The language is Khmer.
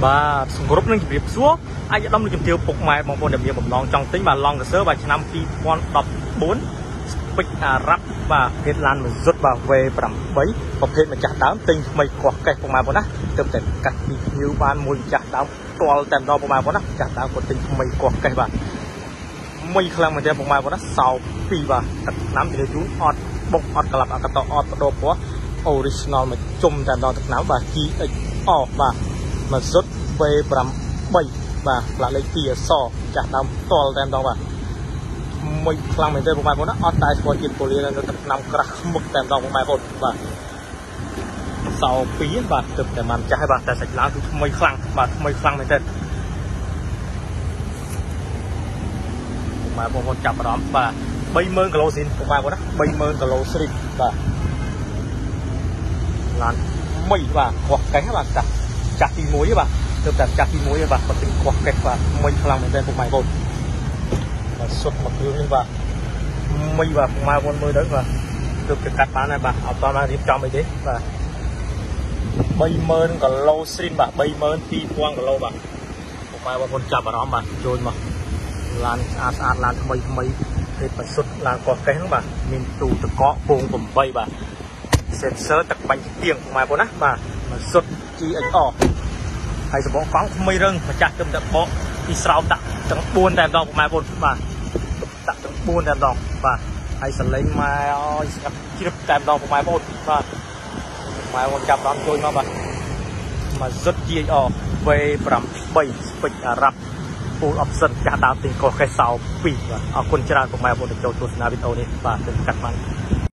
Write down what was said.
và groupនឹងជម្រាបសួរអាចដំណឹងជំទាវពុកម៉ែបងប្អូនដែលមានបំណងចង់ទិញបាទឡងកសើបាទឆ្នាំ2014ពេជ្រអារ៉ាប់បាទភេទឡានមួយសុទ្ធបាទ V8 ប្រភេទម្ចាស់ដើមទិញថ្មីកោះកេះពុកម៉ែបងណាទើបតែកាត់ពីភៀវបានមួយម្ចាស់ដើមផ្ទាល់តែម្ដងពុកម៉ែបងណាម្ចាស់ដើមគាត់ទិញថ្មីកោះកេះបាទមួយខ្លាំងមែនទេពុកម៉ែបងណាសោ2បាទទឹកឆ្នាំទៅជូនអត់បុកអត់ក្លាប់អត់កតអត់បដោពណ៌ original មកជុំតែម្ដងទឹកឆ្នាំបាទ GXO បាទមកសុទ្ធ V8 បាទផ្លាកលេខ2អសចាស់ដើមផ្ទាល់តែម្ដងបាទមួយខ្លាំងមែនទេពុកម៉ែបងណាអត់តែស្គាល់ជាតិពូលីនៅទឹកឆ្នាំក្រាស់ខ្មុកតែម្ដងពុកម៉ែបងបាទសោ2បាទទើបតែបានចាស់ហើយបាទតែសាច់ឡើងគឺថ្មីខ្លាំងបាទថ្មីខ្លាំងមែនទេពុកម៉ែបងប្អូនចាប់អារម្មណ៍បាទ 30,000 គីឡូស៊ីនពុកម៉ែបងណា 30,000 គីឡូស្រីបាទឡានមីបាទកោះកេះបាទចាស់ទី1បាទទើបតែចាស់ទី1ទេបាទគាត់ទិញកោះកេះបាទមីខ្លាំងមែនទេពុកម៉ែបងបាទសុទ្ធមកគ្រឿងនេះបាទមីបាទពុកម៉ែបងមើលទៅបាទទើបតែកាត់បានហើយបាទអត់តបានរៀបចំអីទេបាទ 30,000 គីឡូស្រីបាទ 32,000 គីឡូបាទពុកម៉ែបងប្អូនចាប់អារម្មណ៍បាទចូលមកឡានស្អាតឡានថ្មីទេបសុទ្ធឡានកោះកេះហ្នឹងបាទមានទូទឹកកកពង8បាទsensor ទឹកបាញ់ទៀងពុកម៉ែបងណាបាទមកសុទ្ធ GXO ហើយសបងកង់ថ្មីរឹងម្ចាស់ទៅតែបកពីស្រោមដាក់ទាំង4តែម្ដងពុកម៉ែបងបាទដាក់ទាំង4តែម្ដងបាទហើយសលេងម៉ែអើយស្ងាត់ជ្រាបតែម្ដងពុកម៉ែបងបាទម៉ែបងចាប់ដល់ជួយមកបាទមកសុទ្ធ GXO V8 ស្ពេចអារ៉ាប់ full option ចាស់ដើមទិញកោះកេះសោ2បាទអរគុណច្រើនពុកម៉ែបងដែលចូលទស្សនាវីដេអូនេះបាទទើបកាត់បាន